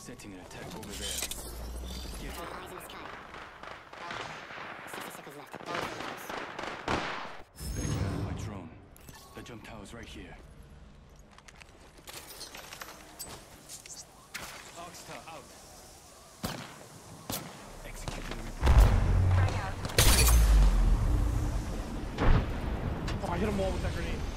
Setting an attack over there. Get it. Eyes in the sky. 60 seconds left. Backing out of my drone. The jump tower's right here. Oxstar out. Executing report. Oh, I hit them all with that grenade.